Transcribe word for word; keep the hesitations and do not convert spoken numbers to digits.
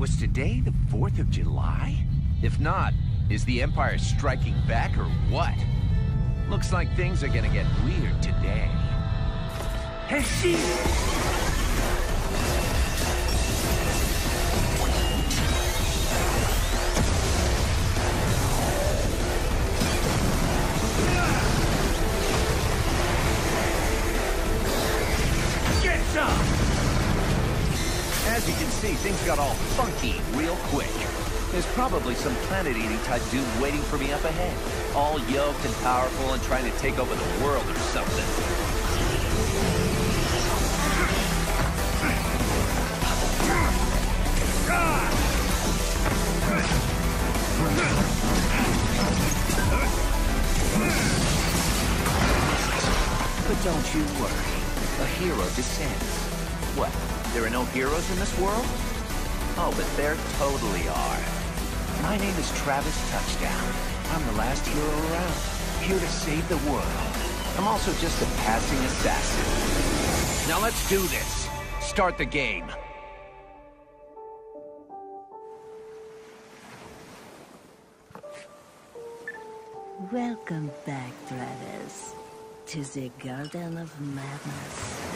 Was today the fourth of July? If not, is the Empire striking back or what? Looks like things are gonna get weird today. Hey, she! Get some! As you can see, things got all funky real quick. There's probably some planet-eating type dude waiting for me up ahead. All yoked and powerful and trying to take over the world or something. But don't you worry. A hero descends. What? There are no heroes in this world? Oh, but there totally are. My name is Travis Touchdown. I'm the last hero around, here to save the world. I'm also just a passing assassin. Now let's do this. Start the game. Welcome back, Travis, to the Garden of Madness.